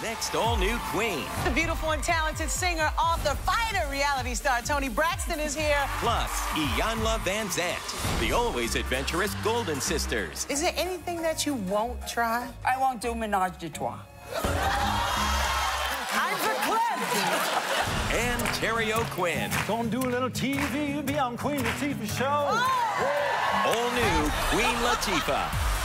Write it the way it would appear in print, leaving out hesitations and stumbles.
next all-new Queen. The beautiful and talented singer, author, fighter, reality star Toni Braxton is here. Plus, Iyanla and Ledisi, the always adventurous Golden Sisters. Is there anything that you won't try? I won't do menage de trois. I'm for Cliff. And Terry O'Quinn. Gonna do a little TV, be on Queen Latifah Show. Oh! All new Queen Latifah.